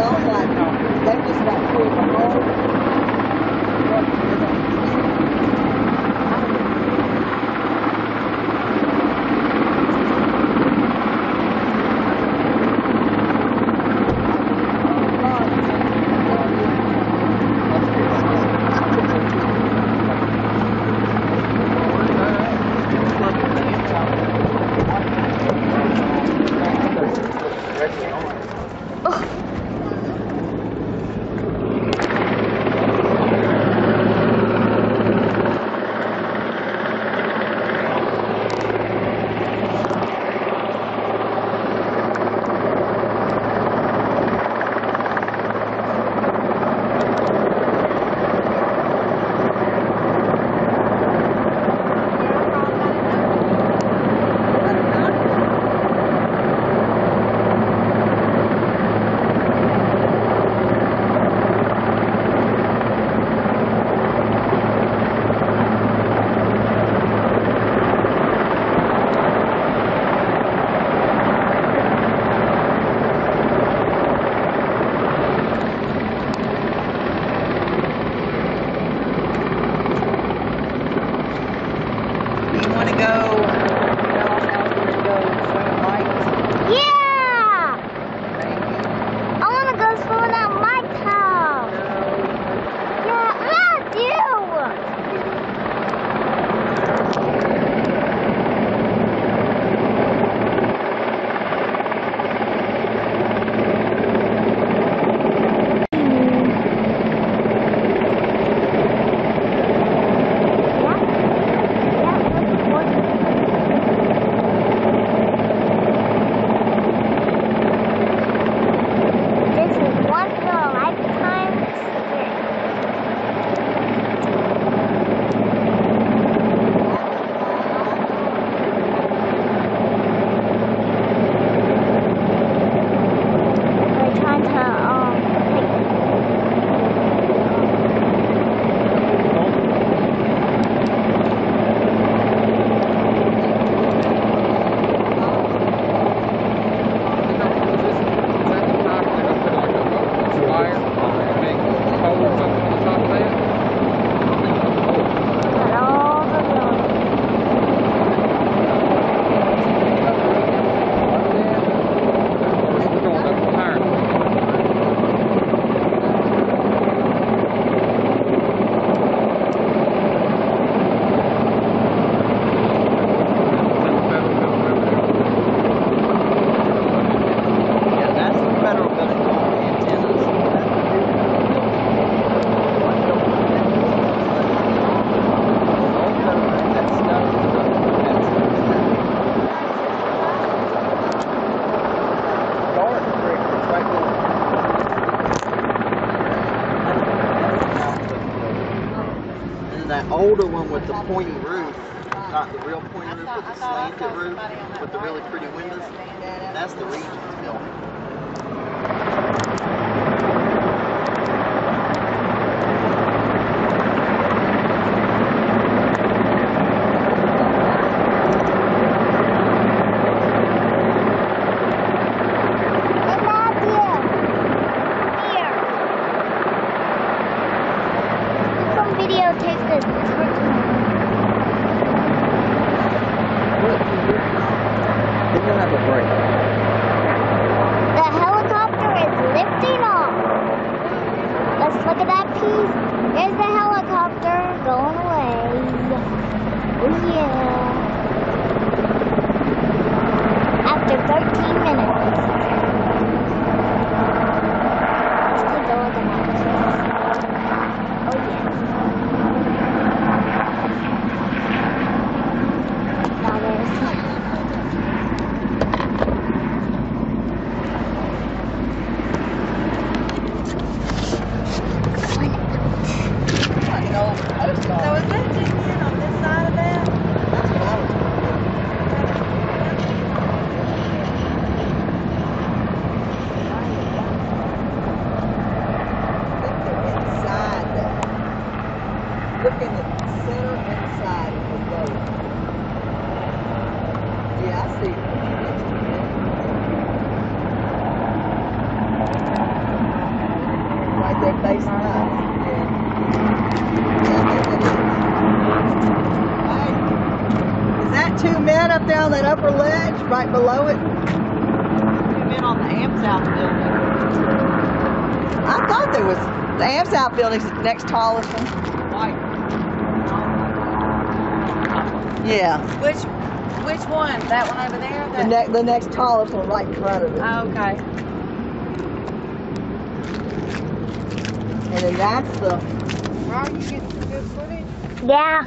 That older one with the pointy roof, not the real pointy roof, but the slanted roof with the really pretty windows, that's the Regent's building. The helicopter is lifting off. Let's look at that piece. There's the helicopter going away. Oh yeah. After 13 minutes. Let's take a look at that. Oh yeah. Now there's So is that just in on this side of that? That's what I was Inside that. Looking at the center inside of the boat. Yeah, I see. they're facing up. Is that 2 men up there on that upper ledge, right below it? 2 men on the Amp South building. I thought there was. The Amp South building's the next tallest one. White. Yeah. Which one? That one over there? The next tallest one right in front of it. Oh, okay. And then that's the. Right, you get some good footage? Yeah.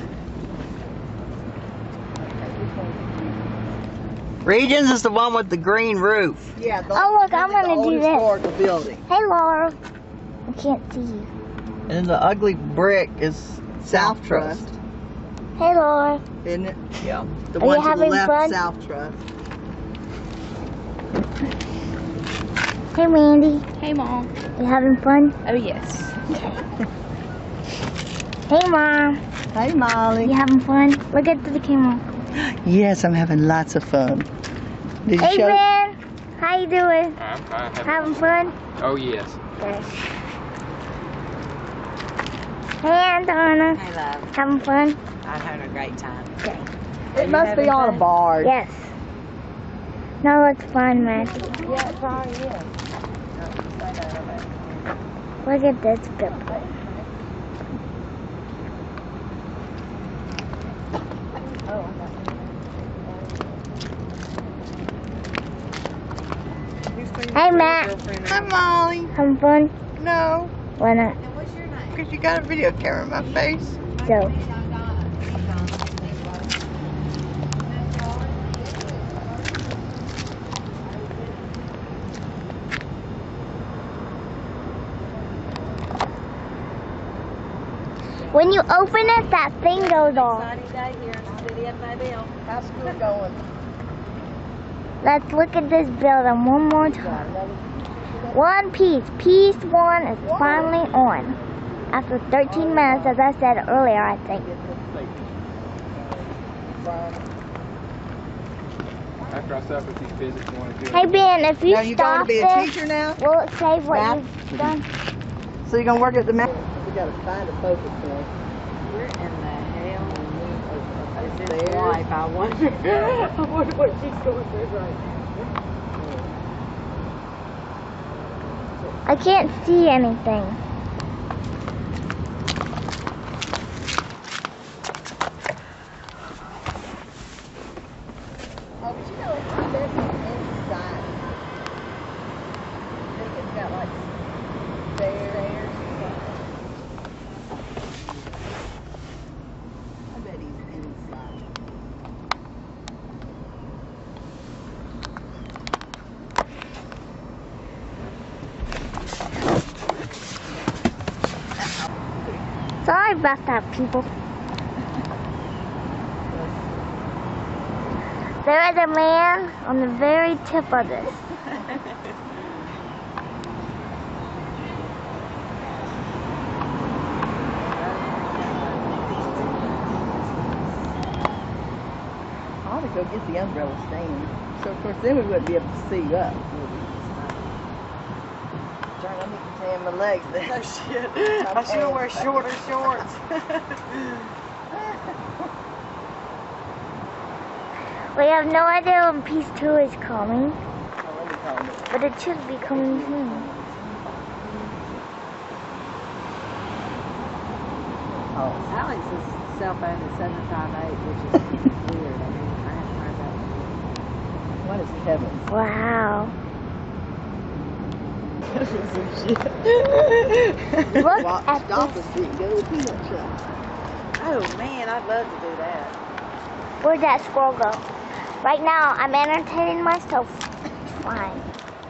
Regions is the one with the green roof. Yeah. Oh, look, I'm gonna do this. Historical building. Hey, Laura. I can't see you. And then the ugly brick is South Trust. Hey, Laura. Isn't it? Yeah. The Are one you to the having left, fun? South Trust. Hey, Randy. Hey, Mom. You having fun? Oh, yes. Hey, Mom. Hey, Molly. You having fun? Look at the camera. Yes, I'm having lots of fun. Did you Hey, show? Ben. How you doing? I'm fine. Having fun? Oh, yes. Good. Hey, Donna. Hey, love. Having fun? I'm having a great time. Okay. It must be on a barge. Yes. Now let's find Matthew. Yeah, it probably is. Look at this building. Hey, Matt. Hi, Molly. Having fun? No, Why not? because you got a video camera in my face. So. When you open it, that thing goes off. Sunny day here in the city of Mobile. How's school going? Let's look at this building one more time. One piece. Piece 1 is finally on. After 13 minutes, as I said earlier, I think. After I suffered these physics, you want to do Hey, Ben, if you Now you going to stop be a this, teacher now? will it save what Math? you've done? So you're gonna work at the map? We gotta find a focus point. Where in the hell is There. his wife, I wonder? I wonder what she's going through right I can't see anything. Oh, but you know, there's some inside. I think it's got like stairs. I bet he's inside. Sorry about that, people. There is a man on the very tip of this. I ought to go get the umbrella stand. So of course then we wouldn't be able to see up. Darn, I need to tan my legs then. No shit. I should wear shorter shorts. We have no idea when piece 2 is coming, Oh, let me call him. but it should be coming soon. Oh, Alex's cell phone is 758, which is weird. I mean, I haven't heard that. what is Kevin's? Wow. Look Look Walk, at stop this. and see, go to the peanut shop. Oh man, I'd love to do that. Where'd that squirrel go? Right now, I'm entertaining myself. Fine.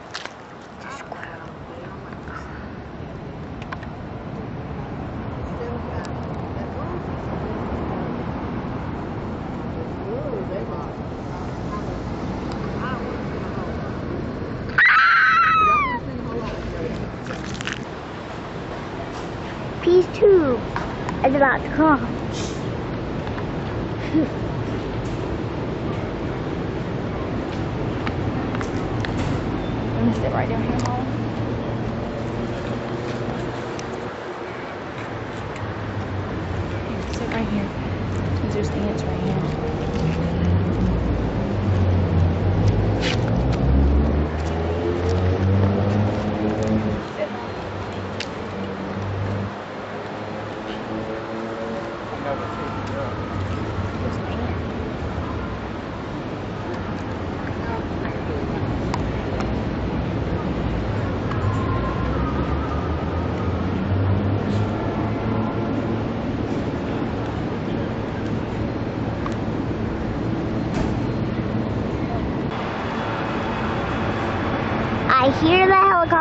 Piece 2 is about to come. Let me sit right down here, Mom.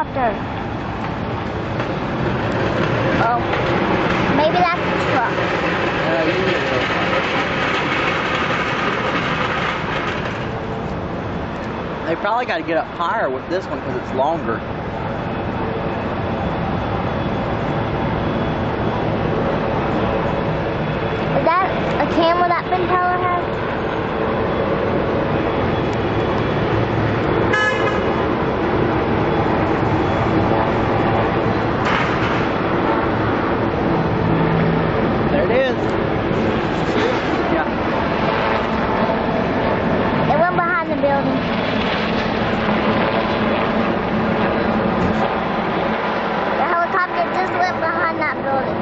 helicopter. Oh, maybe that's a truck. You need to go. They probably got to get up higher with this one because it's longer. Is that a camera that Ben Teller has? There it is. Yeah. It went behind the building. The helicopter just went behind that building.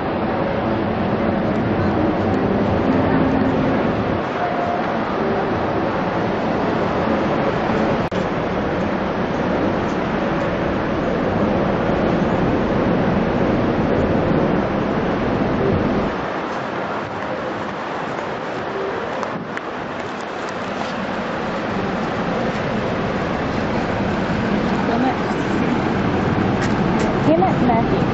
You're not messy.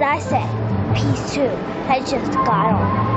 I said piece 2. I just got on.